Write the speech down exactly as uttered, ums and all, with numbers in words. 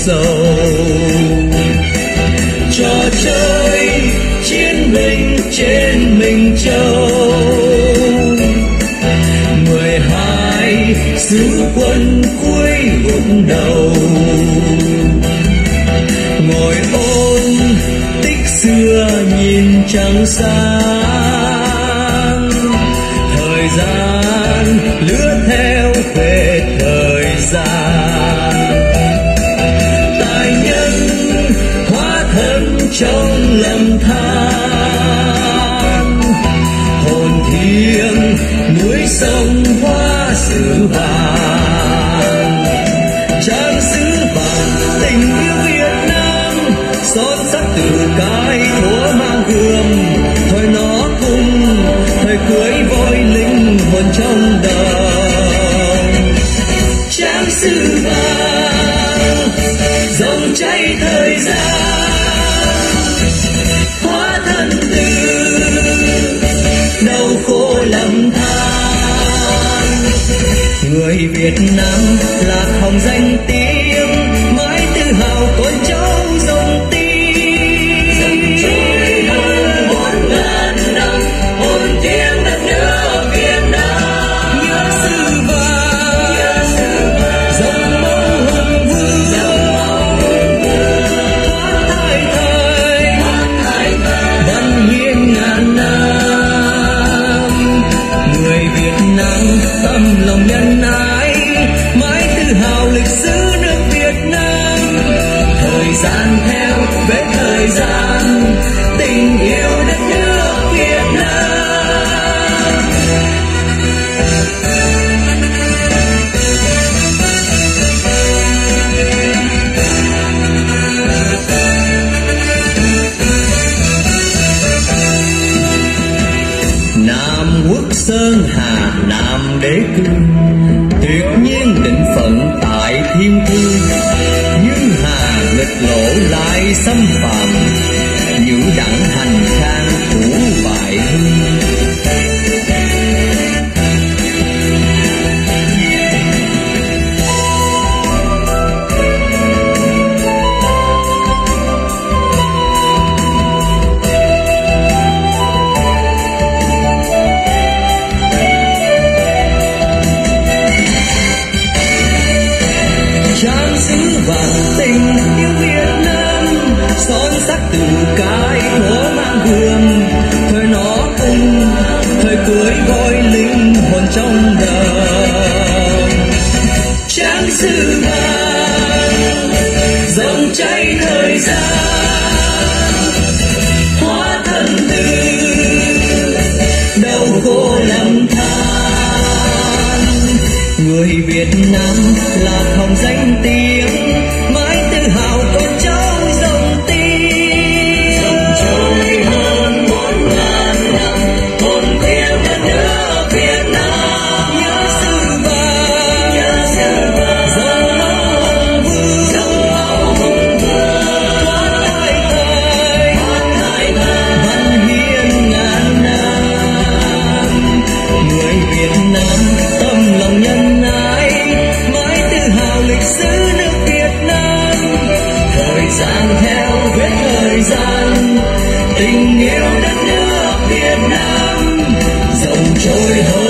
sầu. Trò chơi chiến binh trên Minh Châu, mười hai sứ quân cuối gục đầu, ngồi ôn tích xưa nhìn trăng sáng. Thời gian lướt theo về thời gian, tài nhân hóa thân trong lầm than. Hồn thiêng núi sông hóa sử vàng, trang sử vàng tình yêu Việt Nam. Xót sắc từ cái thúa mang gươm, thôi nó cùng thời cưới vội linh hồn trong đời. Trang sử vàng dòng chảy thời gian, hóa thân từ đau khổ lầm than. Người Việt Nam là hồng danh tiếng, mãi tự hào con cháu dòng tiếng. Dòng trôi hơn bốn ngàn năm, hồn thiêng đất nước Việt Nam. Nhớ sử vàng, nhớ sử vàng, dòng máu hùng vương, dòng máu hùng vương. Thoát thai thời, thoát thai thời, văn hiến ngàn năm. Người Việt Nam tâm lòng nhân ái, mãi tự hào lịch sử nước Việt Nam. Thời gian theo vết thời gian, tình yêu đất nước Việt Nam. Nam quốc sơn hà Nam đế cương, tuyệt nhiên định phận tại thiên thư. Nhưng hà nghịch lộ lại xâm phạm, giữ đặng hành khang thủ bại hương. Trang sử vàng tình yêu Việt Nam, son sắc từ cái thúa mang gươm. Thời nó cùng thời cưới gọi linh hồn trong đời. Trang sử vàng dòng chảy thời gian, hóa thân từ đau khổ lầm than. Người Việt Nam là hồng danh tiếng, mãi tự hào con cháu dòng tiếng. Dòng trôi hơn bốn ngàn năm, hồn thiêng đất nước Việt Nam. Nhớ sử vàng, nhớ sử vàng, dòng máu hùng vương, dòng máu hùng vương. Thoát thai thời, thoát thai thời, văn hiến ngàn năm. Người Việt Nam tâm lòng nhân ái, mãi tự hào lịch sử nước Việt Nam. Thời gian theo vết thời gian, tình yêu đất nước Việt Nam. Dòng trôi hơn